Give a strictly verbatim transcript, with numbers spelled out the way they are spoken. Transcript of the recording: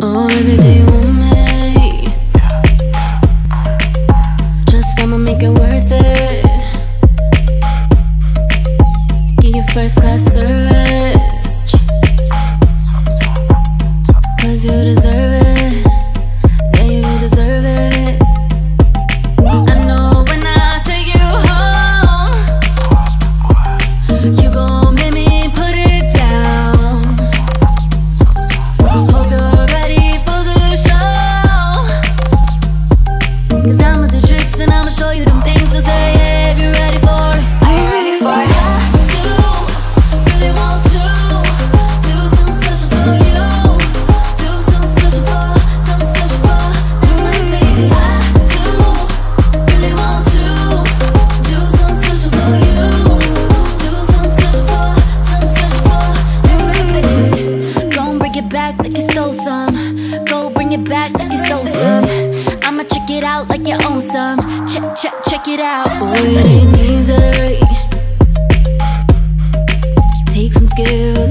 Oh baby, do you want me? Just I'ma make it worth it. Give you first class service, cause you deserve it. Yeah, you deserve it. I know when I take you home, you gon' make me put it down. Hope you're ready for the show, cause I'ma do tricks and I'ma show you them things. So say hey if you're ready for it. Are you ready for it? I do really want to do something special for you. Do something special for, something special for this my baby. I do really want to do something special for you. Do something special for, something special for this my baby. Gon' bring it back like you stole some. Go bring it back like you stole some. I'ma check it out like you own some. Check, check, check it out. Boy, it ain't easy. Take some skill.